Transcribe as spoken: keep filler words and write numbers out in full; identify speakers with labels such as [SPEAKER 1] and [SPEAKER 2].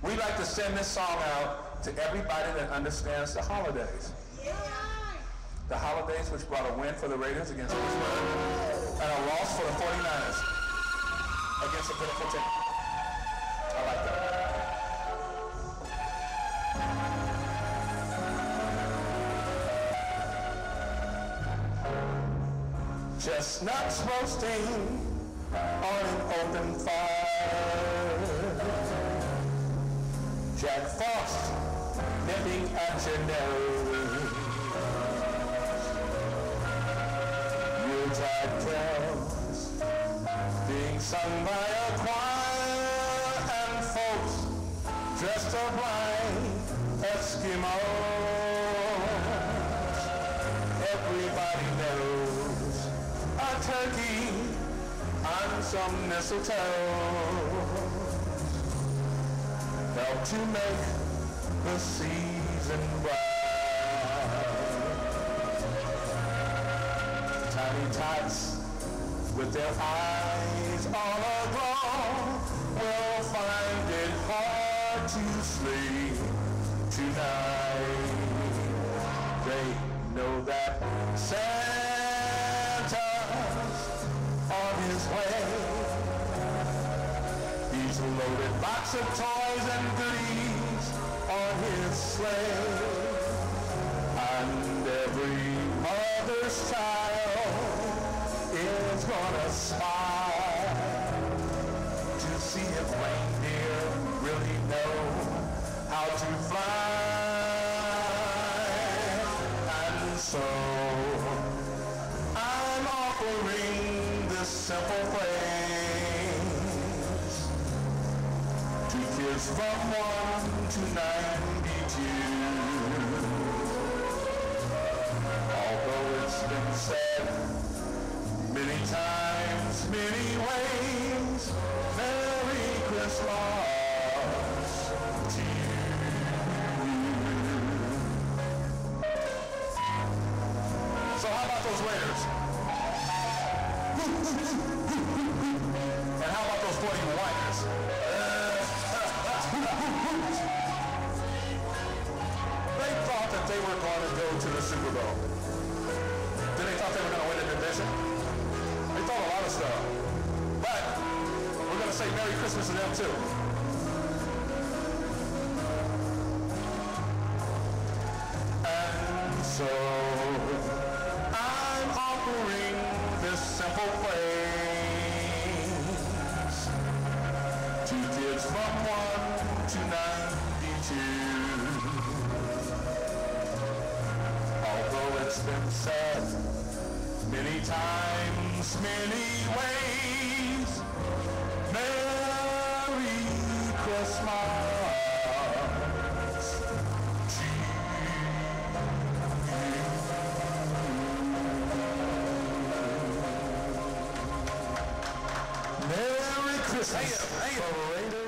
[SPEAKER 1] We like to send this song out to everybody that understands the holidays. Yeah. The holidays which brought a win for the Raiders against Pittsburgh and a loss for the forty-niners against a pitiful team. I like that. Chestnuts roasting on an open fire. Jack Frost nipping at your nose. Yuletide carols being sung by a choir and folks dressed up like Eskimos. Everybody knows a turkey and some mistletoe help to make the season bright. Tiny tots with their eyes all aglow will find it hard to sleep tonight. They know that Santa's on his way. He's a loaded box of toys and goodies on his sleigh. And every mother's child is gonna smile to see if reindeer really know how to fly. And so I'm offering this simple phrase to kids from one to ninety-two. Although it's been said many times, many ways, Merry Christmas to you. So how about those Raiders? And how about those forty-niners? They thought that they were going to go to the Super Bowl. Then they thought they were going to win the division. They thought a lot of stuff. But we're going to say Merry Christmas to them too. And so I'm offering this simple phrase to kids from one to ninety-two. Although it's been said many times, many ways, Merry Christmas to you. Merry Christmas. Hey, hey.